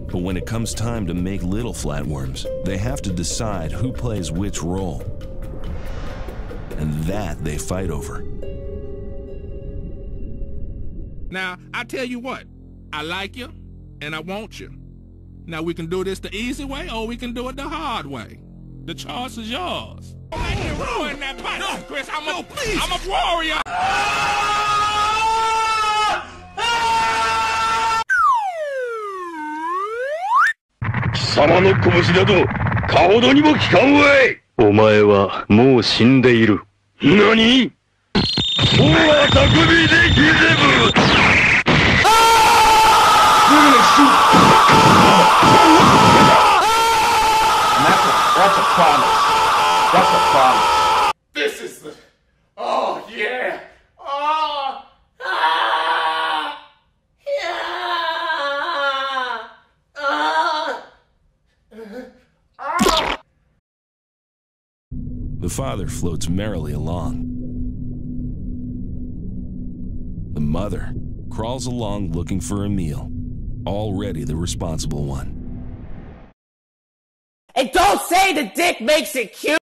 But when it comes time to make little flatworms, they have to decide who plays which role. And that they fight over. Now, I tell you what, I like you, and I want you. Now, we can do this the easy way, or we can do it the hard way. The choice is yours. Don't make me ruin that fight, no, Chris. I'm a warrior. 貴様の拳など、かほどにも効かんわい。お前はもう死んでいる。何？もうあたくびできれぶ。 That's a promise. That's a promise. This is the... Oh, yeah. Oh. Ah. Yeah. Ah. The father floats merrily along. The mother crawls along looking for a meal, already the responsible one. And don't say the dick makes it cute!